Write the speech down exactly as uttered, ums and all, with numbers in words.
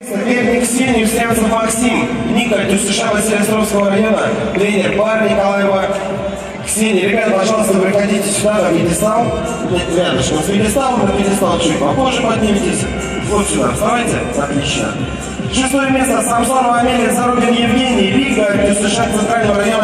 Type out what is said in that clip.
Соперник Ксении Устремцев Максим, Ника, ТЮСШ Василиостровского района, тренер Бар Николаева. Ксения, ребят, пожалуйста, приходите сюда на пьедестал. Рядышком с пьедесталом, на пьедестал чуть попозже подниметесь. Вот сюда, вставайте. Отлично. Шестое место Самсонова Амелия, Зарубин Евгений, Лига, ТЮСШ Центрального района.